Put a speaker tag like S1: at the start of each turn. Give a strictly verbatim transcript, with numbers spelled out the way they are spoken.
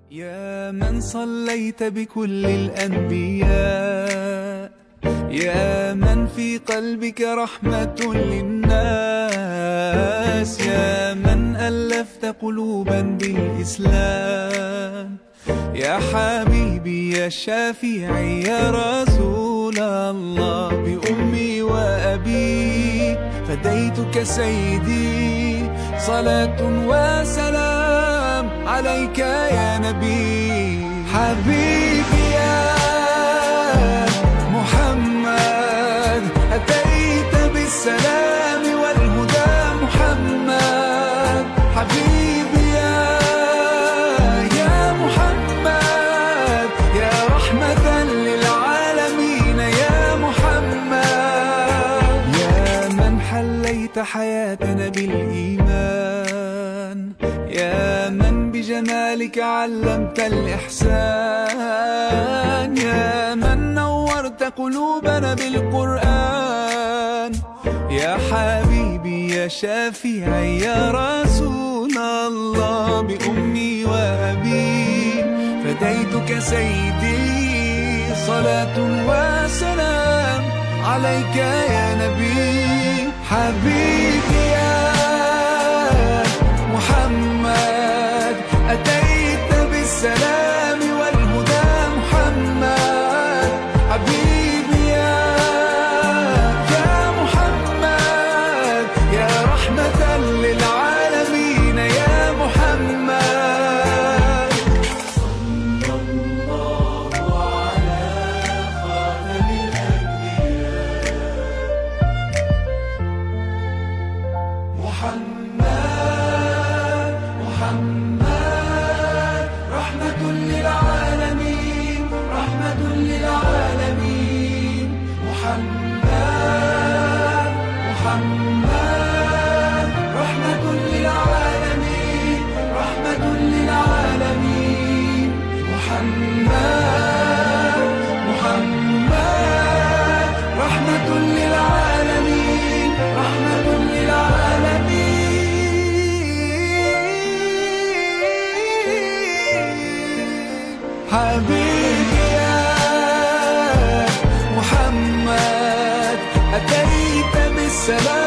S1: يا من صليت بكل الأنبياء، يا من في قلبك رحمة للناس، يا من ألفت قلوبا بالإسلام، يا حبيبي يا شافعي يا رسول الله، بأمي وأبي فديتك سيدي، صلاة وسلام عليك يا نبي. حبيبي يا محمد أتيت بالسلام والهدى محمد، حبيبي يا يا محمد يا رحمة للعالمين يا محمد، يا من حليت حياتنا بالإيمان، يا من بجمالك علمت الإحسان، يا من نورت قلوبنا بالقرآن، يا حبيبي يا شافعي يا رسول الله، بأمي وأبي فديتك سيدي، صلاة وسلام عليك يا نبي. حبيبي يا محمد أتيت بالسلام والهدى محمد، حبيبي يا يا محمد يا رحمة للعالمين يا محمد. صلى الله على خاتم الأنبياء محمد، محمد رحمة للعالمين، رحمة للعالمين، محمد، محمد رحمة للعالمين، رحمة للعالمين، محمد، محمد رحمة للعالمين، رحمة للعالمين. حبيبي يا محمد أتيت بالسلام